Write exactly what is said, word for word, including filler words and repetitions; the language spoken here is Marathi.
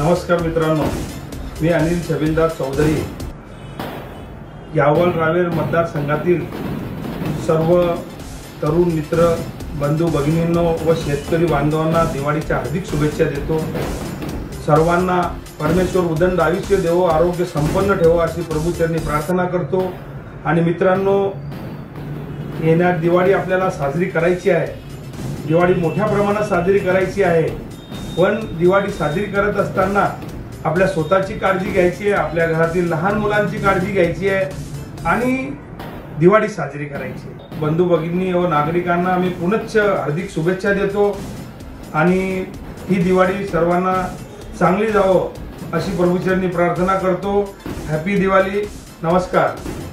नमस्कार मित्रांनो, मी अनिल छबिलदास चौधरी यावल रावेर मतदारसंघातील सर्व तरुण मित्र बंधू भगिनींनो व शेतकरी बांधवांना दिवाळीच्या हार्दिक शुभेच्छा देतो। सर्वांना परमेश्वर उदंड आयुष्य देवो, आरोग्य संपन्न ठेवो अशी प्रभूचरणी प्रार्थना करतो। आणि मित्रांनो, येणारी दिवाळी आपल्याला साजरी करायची आहे। दिवाळी मोठ्या प्रमाणात साजरी करायची आहे, पण दिवाळी साजरी करत असताना आपल्या स्वतःची काळजी घ्यायची आहे, आपल्या घरातील लहान मुलांची काळजी घ्यायची आहे आणि दिवाळी साजरी करायची आहे। बंधू भगिनी व नागरिकांना मी पुनश्च हार्दिक शुभेच्छा देतो आणि ही दिवाळी सर्वांना चांगली जावो अशी प्रभूचरणी प्रार्थना करतो। हॅपी दिवाळी, नमस्कार।